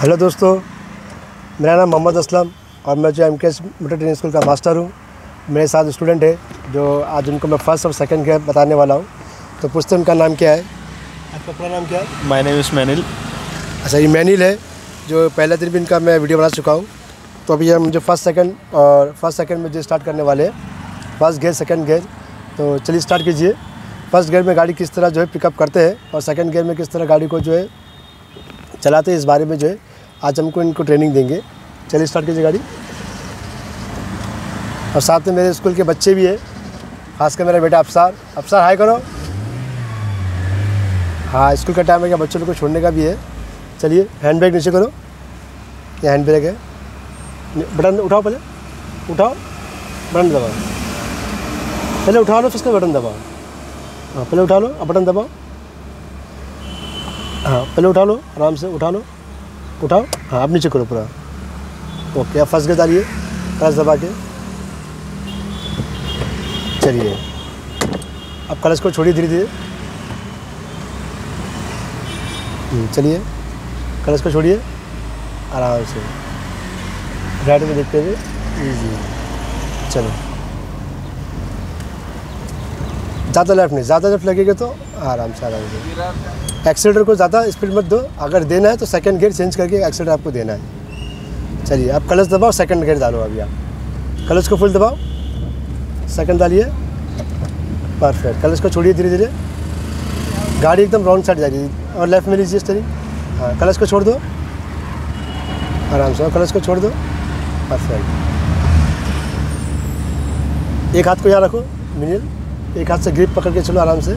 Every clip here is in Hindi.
हेलो दोस्तों, मेरा नाम मोहम्मद असलम और मैं जो MKS मोटर ट्रेनिंग स्कूल का मास्टर हूँ। मेरे साथ स्टूडेंट है जो आज उनको मैं फर्स्ट और सेकंड गियर बताने वाला हूँ। तो पूछते हैं उनका नाम क्या है। आपका पूरा नाम क्या है? My name is Manil. अच्छा, ये मैनिल है जो पहले दिन भी इनका मैं वीडियो बना चुका हूँ। तो अभी हम जो फर्स्ट सेकंड में जो स्टार्ट करने वाले हैं, फर्स्ट गियर सेकंड गियर। तो चलिए स्टार्ट कीजिए। फर्स्ट गियर में गाड़ी किस तरह जो है पिकअप करते हैं और सेकंड गियर में किस तरह गाड़ी को जो है चलाते हैं, इस बारे में जो है आज हमको इनको ट्रेनिंग देंगे। चलिए स्टार्ट कीजिए गाड़ी। और साथ में मेरे स्कूल के बच्चे भी है, खासकर मेरा बेटा अफसार हाय करो। हाँ, स्कूल का टाइम है क्या, बच्चों लोग को छोड़ने का भी है। चलिए हैंड ब्रेक नीचे करो, ये हैंड ब्रेक है। बटन उठाओ, पहले उठाओ, बटन दबाओ, पहले उठा लो फिर उसका बटन दबाओ। हाँ, पहले उठा लो अब बटन दबाओ। हाँ, पहले उठा लो, आराम से उठाओ। हाँ, अब नीचे करो पूरा। ओके, अब फर्स्ट गियर डालिए क्लच दबा के। चलिए अब क्लच को छोड़िए धीरे धीरे। चलिए क्लच को छोड़िए आराम से, राइट में देखते हुए इजी। चलो, ज़्यादा लेफ्ट नहीं, ज़्यादा लेफ्ट लगेगा तो आराम से। एक्सीलेटर को ज़्यादा स्पीड मत दो, अगर देना है तो सेकंड गियर चेंज करके एक्सीलेटर आपको देना है। चलिए अब क्लच दबाओ, सेकंड गियर डालो। अभी आप क्लच को फुल दबाओ, सेकंड डालिए, परफेक्ट। क्लच को छोड़िए धीरे धीरे, गाड़ी एकदम रॉन्ग साइड जा रही है और लेफ्ट में लीजिए स्टीयरिंग। हाँ, क्लच को छोड़ दो आराम से, और क्लच को छोड़ दो, परफेक्ट। एक हाथ को यहाँ रखो मिनिल, एक हाथ से ग्रिप पकड़ के चलो आराम से।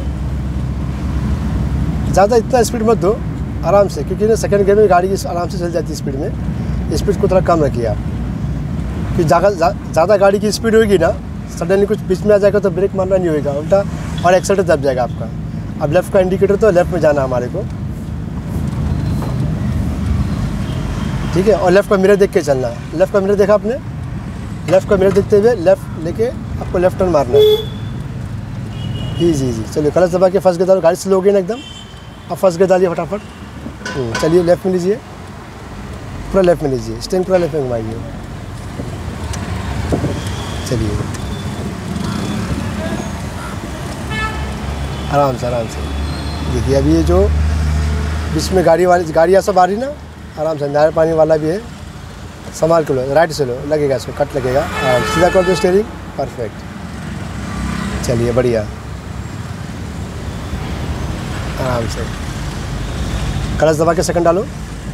ज़्यादा इतना स्पीड मत दो, आराम से, क्योंकि ना सेकंड गियर में गाड़ी आराम से चल जाती है स्पीड में। स्पीड को थोड़ा कम रखिए आप, कि ज़्यादा गाड़ी की स्पीड होगी ना, सडनली कुछ बीच में आ जाएगा तो ब्रेक मारना नहीं होगा, उल्टा और एक्सीलेटर दब जाएगा आपका। अब लेफ़्ट का इंडिकेटर तो लेफ़्ट में जाना हमारे को, ठीक है। और लेफ़्ट का मिरर देख के चलना है। लेफ़्ट का मिरर देखा आपने, लेफ़्ट का मिरर देखते हुए लेफ़्ट लेके आपको लेफ़्ट टर्न मारना है। ईजी। चलिए क्लच दबा के फर्स्ट गियर डालो, गाड़ी स्लो हो गई ना एकदम। अब फर्स्ट गियर डालिए फटाफट। चलिए लेफ़्ट में लीजिए, पूरा लेफ़्ट में लीजिए, स्टेरिंग पूरा लेफ़्ट में घुमाइए। चलिए आराम से देखिए। अभी ये जो बीच में गाड़ियाँ सब आ रही ना, आराम से। नारियल पानी वाला भी है, संभाल के लो, राइट से लो, लगेगा इसको, कट लगेगा। सीधा कर दो स्टेरिंग, परफेक्ट। चलिए बढ़िया, आराम से। क्लच दबा के सेकंड डालो,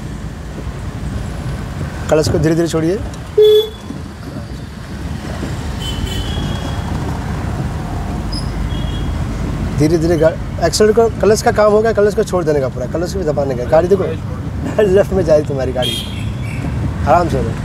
क्लच को धीरे धीरे छोड़िए। धीरे धीरे एक्सीलेटर को, क्लच का काम होगा क्लच को छोड़ देने का पूरा, क्लच भी दबाने का। गाड़ी देखो लेफ्ट में जाए तुम्हारी गाड़ी, आराम से लो,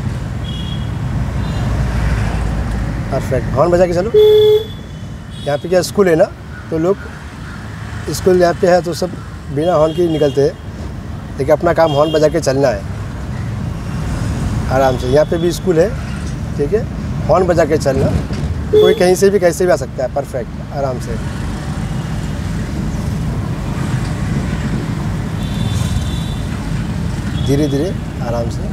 परफेक्ट। हॉर्न बजा के चलो। यहाँ पे क्या स्कूल है ना, तो लोग स्कूल यहाँ पे है तो सब बिना हॉर्न के निकलते हैं, लेकिन अपना काम हॉर्न बजा के चलना है आराम से। यहाँ पे भी स्कूल है, ठीक है। हॉर्न बजा के चलना, कोई कहीं से भी कैसे भी आ सकता है, परफेक्ट, आराम से। धीरे धीरे आराम से,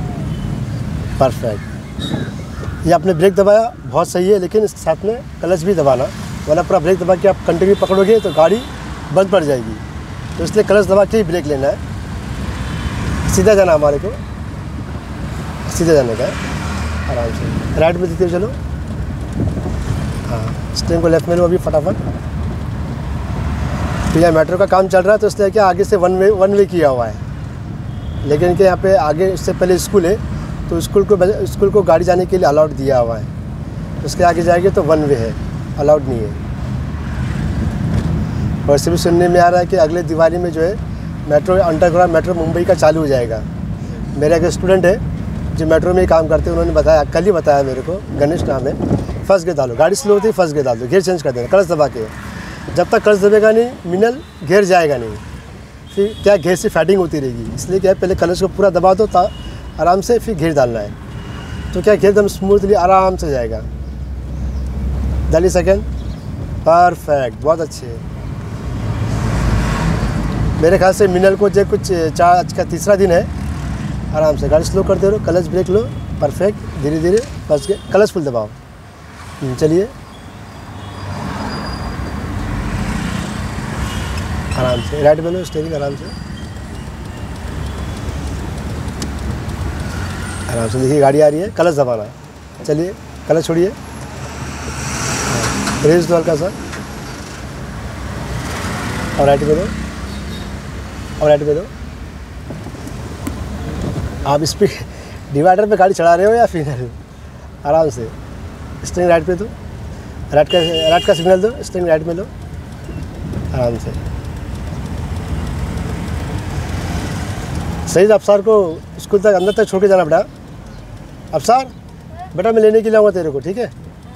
परफेक्ट। ये आपने ब्रेक दबाया, बहुत सही है, लेकिन इसके साथ में क्लच भी दबाना, वरना पूरा ब्रेक दबा के आप कंटिन्यू पकड़ोगे तो गाड़ी बंद पड़ जाएगी। तो इसलिए क्लच दबा के ही ब्रेक लेना है। सीधा जाना, हमारे को सीधा जाने का है, आराम से। राइट में देते चलो। हाँ, स्टेरिंग को लेफ्ट में लो अभी फटाफट। तो यहाँ मेट्रो का काम चल रहा है, तो इसलिए क्या आगे से वन वे किया हुआ है, लेकिन क्या यहाँ पे आगे इससे पहले स्कूल है, तो स्कूल को गाड़ी जाने के लिए अलाउड दिया हुआ है। उसके आगे जाएंगे तो वन वे है, अलाउड नहीं है। और से भी सुनने में आ रहा है कि अगले दिवाली में जो है मेट्रो, अंडरग्राउंड मेट्रो मुंबई का चालू हो जाएगा। मेरा एक स्टूडेंट है जो मेट्रो में ही काम करते हैं, उन्होंने बताया, कल ही बताया मेरे को, गणेश नाम है। फर्स्ट गियर डालो, गाड़ी स्लो होती है, फर्स्ट गियर डाल दो, गियर चेंज कर देना क्लच दबा के। जब तक क्लच दबेगा नहीं मिनल, गियर जाएगा नहीं, फिर क्या गियर से फैटिंग होती रहेगी। इसलिए क्या है, पहले क्लच को पूरा दबा दो आराम से, फिर गियर डालना है, तो क्या गियर एकदम स्मूथली आराम से जाएगा। डालिए सेकंड, परफेक्ट, बहुत अच्छे। मेरे ख्याल से मिनल को जो कुछ आज का तीसरा दिन है, आराम से गाड़ी स्लो करते रहो, क्लच ब्रेक लो, परफेक्ट, धीरे धीरे फंस के क्लच फुल दबाओ। चलिए आराम से राइट में लो स्टीयरिंग, आराम से आराम से। देखिए गाड़ी आ रही है, क्लच दबाना। चलिए क्लच छोड़िए, रेस दो हल्का सा, और राइट में दो, और राइट में दो। आप स्पीड डिवाइडर पे गाड़ी चढ़ा रहे हो या फिर आराम से स्टीयरिंग राइट पे दो, राइट का सिग्नल दो, स्टीयरिंग राइट में लो, आराम से। सही अफसार को स्कूल तक अंदर तक छोड़ के जाना बेटा। अफसार बेटा मैं लेने के लिए आऊँगा तेरे को, ठीक है।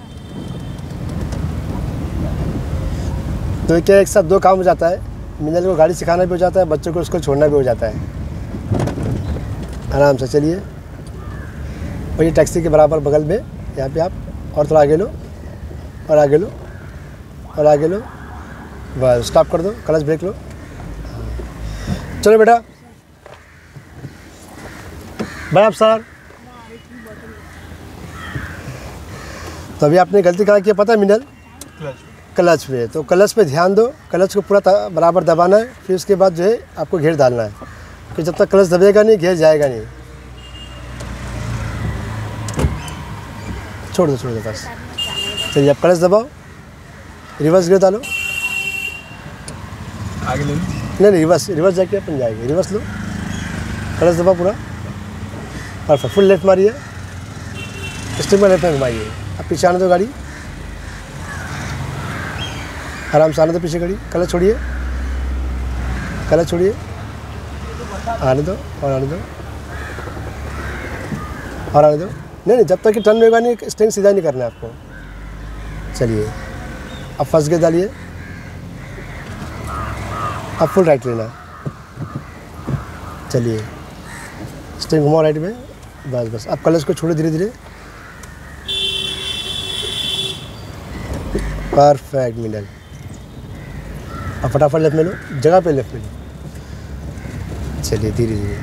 तो क्या एक साथ दो काम हो जाता है, मिनल को गाड़ी सिखाना भी हो जाता है, बच्चों को उसको छोड़ना भी हो जाता है। आराम से चलिए, और ये टैक्सी के बराबर बगल में यहाँ पे आप और थोड़ा आगे लो, और आगे लो, और आगे लो, बस स्टॉप कर दो, क्लच ब्रेक लो। चलो बेटा, बड़ा अफसार। तो अभी आपने गलती कहा कि पता है मिनल, क्लच पे। तो क्लच पे ध्यान दो, क्लच को पूरा बराबर दबाना है, फिर उसके बाद जो है आपको घेर डालना है, कि जब तक क्लच दबेगा नहीं घेर जाएगा नहीं। छोड़ दो बस। चलिए अब क्लच दबाओ, रिवर्स गियर डालो, आगे ले लो। नहीं रिवर्स जाके अपन जाएगी, रिवर्स लो, क्लच दबाओ पूरा, परफेक्ट, फुल लेफ्ट मारिए, स्टीयरिंग में लेफ्ट में घुमाइए। अब पीछे आने दो गाड़ी, आराम से आने दो पीछे गाड़ी, क्लच छोड़िए, क्लच छोड़िए, आने दो, और आने दो, और आने दो। नहीं जब तक कि टर्न में होगा नहीं, स्टीयरिंग सीधा नहीं करना है आपको। चलिए अब फर्स्ट गियर डालिए, अब फुल राइट लेना। चलिए स्टीयरिंग घुमाओ राइट में, बस। अब क्लच को छोड़ो धीरे धीरे, परफेक्ट मिडल। अब फटाफट लेफ्ट में लो, जगह पे लेफ्ट में लो। चलिए धीरे धीरे,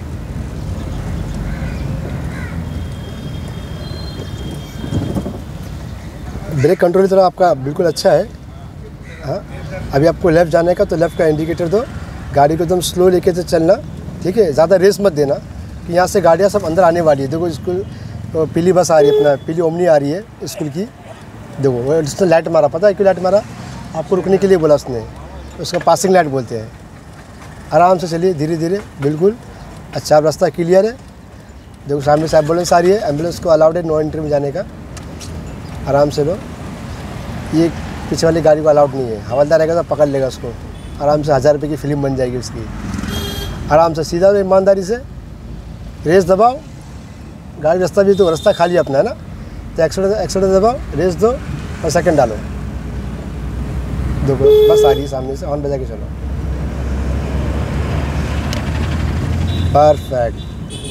ब्रेक कंट्रोल थोड़ा आपका बिल्कुल अच्छा है। हाँ अभी आपको लेफ़्ट जाने का, तो लेफ़्ट का इंडिकेटर दो, गाड़ी को एकदम स्लो लेके से चलना, ठीक है। ज़्यादा रेस मत देना कि यहाँ से गाड़ियाँ सब अंदर आने वाली है। देखो स्कूल पीली बस आ रही है, अपना पीली ओमनी आ रही है स्कूल की। देखो जिसने लाइट मारा, पता है क्यों लाइट मारा? आपको रुकने के लिए बोला उसने, उसका पासिंग लाइट बोलते हैं। आराम से चलिए धीरे धीरे, बिल्कुल अच्छा, रास्ता क्लियर है। देखो सामने से एम्बुलेंस आ रही है, एम्बुलेंस को अलाउड है नो एंट्री में जाने का। आराम से लो, ये पीछे वाली गाड़ी को अलाउड नहीं है, हवलदार रहेगा तो पकड़ लेगा उसको। आराम से 1000 रुपये की फिल्म बन जाएगी उसकी। आराम से सीधा ईमानदारी से रेस दबाओ, गाड़ी रास्ता भी तो रास्ता खाली अपना है ना, तो एक्सीलेटर दबाओ, रेस दो और सेकंड डालो। देखो बस आ रही है सामने से, हॉर्न बजा के चलो, परफेक्ट।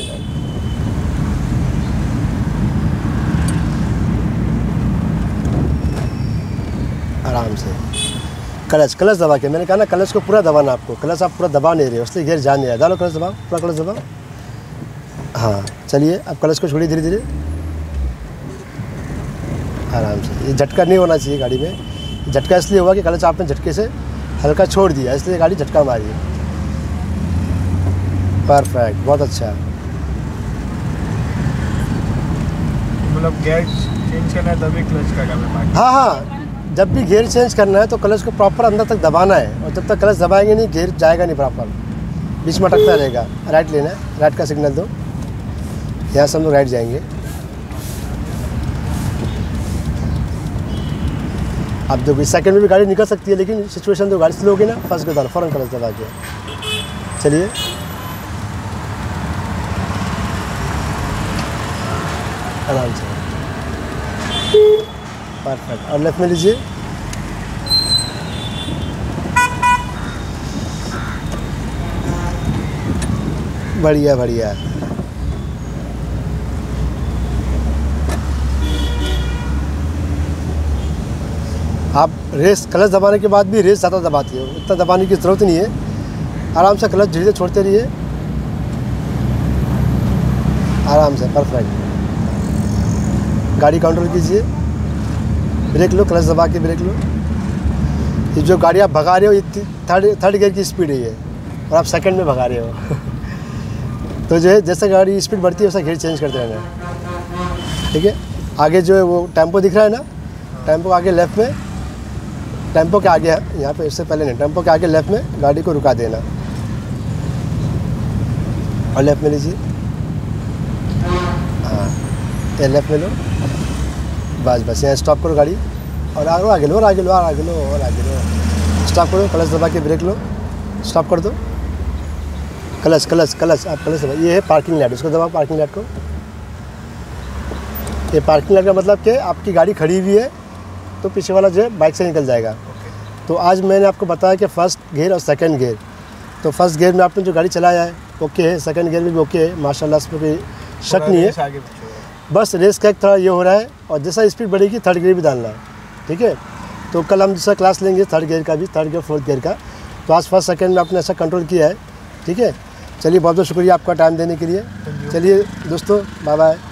आराम से क्लच दबा के, मैंने कहा ना क्लच को पूरा दबाना आपको, क्लच आप पूरा दबा नहीं रहे हो, इसलिए गियर जा नहीं रहा। डालो क्लच दबाओ, पूरा क्लच दबाओ। हाँ चलिए अब क्लच को छोड़िए धीरे धीरे, आराम से। ये झटका नहीं होना चाहिए गाड़ी में, झटका इसलिए हुआ कि क्लच आपने झटके से हल्का छोड़ दिया, इसलिए गाड़ी झटका मारी है। परफेक्ट, बहुत अच्छा। मतलब गियर चेंज करना है तभी क्लच का काम है? हाँ, जब भी गियर चेंज करना है तो क्लच को प्रॉपर अंदर तक दबाना है, और जब तक क्लच दबाएंगे नहीं गियर जाएगा नहीं प्रॉपर, बीच में अटकता रहेगा। राइट लेना है, राइट का सिग्नल दो, यहाँ से हम लोग राइट जाएंगे। अब देखो सेकंड में भी गाड़ी निकल सकती है, लेकिन सिचुएशन तो गाड़ी स्लो होगी ना, फर्स्ट को डालो फ़ौरन क्लच दबा के। चलिए आराम से, परफेक्ट। और लेफ्ट में लीजिए, बढ़िया बढ़िया। आप रेस क्लच दबाने के बाद भी रेस ज़्यादा दबाती हो, इतना दबाने की ज़रूरत नहीं है। आराम से क्लच धीरे धीरे छोड़ते रहिए, आराम से, परफेक्ट। गाड़ी कंट्रोल कीजिए, ब्रेक लो, क्लच दबा के ब्रेक लो। ये जो गाड़ी आप भगा रहे हो, ये थर्ड गियर की स्पीड है ये, और आप सेकंड में भगा रहे हो। तो जो है जैसे गाड़ी स्पीड बढ़ती है वैसा गियर चेंज करते रहना है, ठीक है। आगे जो है वो टेम्पो दिख रहा है ना, टेम्पो आगे लेफ़्ट में, टेम्पो के आगे है यहाँ पे, इससे पहले नहीं, टेम्पो के आगे लेफ़्ट में गाड़ी को रुका देना और लेफ़्ट में लीजिए। हाँ, ये लेफ़्ट में लो, बस बस यहाँ स्टॉप करो गाड़ी, और आगे लो, और आगे लो, और आगे लो, और आगे लो। स्टॉप करो, क्लच दबा के ब्रेक लो, स्टॉप कर दो। क्लच क्लच क्लच, आप क्लच दबा। ये है पार्किंग लाइट, उसको दबाओ पार्किंग लाइट को। ये पार्किंग लाइट का मतलब कि आपकी गाड़ी खड़ी हुई है तो पीछे वाला जो है बाइक से निकल जाएगा। तो आज मैंने आपको बताया कि फ़र्स्ट गियर और सेकंड गियर। तो फर्स्ट गियर में आपने जो गाड़ी चलाया है ओके है, सेकंड गियर में भी ओके है, माशाल्लाह, इसमें कोई शक नहीं है। बस रेस का एक थोड़ा ये हो रहा है, और जैसा स्पीड बढ़ेगी थर्ड गियर भी डालना है, ठीक है। तो कल हम दूसरा क्लास लेंगे थर्ड गियर का भी, थर्ड गियर फोर्थ गियर का। तो आज फर्स्ट सेकंड में आपने ऐसा कंट्रोल किया है, ठीक है। चलिए, बहुत बहुत शुक्रिया आपका टाइम देने के लिए। चलिए दोस्तों, बाय बाय।